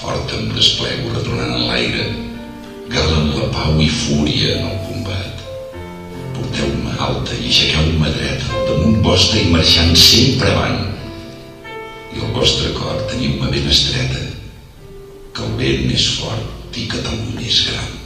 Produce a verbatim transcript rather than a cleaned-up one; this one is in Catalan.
Fort em desplego retornant en l'aire, galen la pau i fúria en el combat. Porteu-me alta i aixequeu-me dreta damunt vostre i marxant sempre avant. I el vostre cor teniu-me ben estreta, que el vent és fort i Catalunya és gran.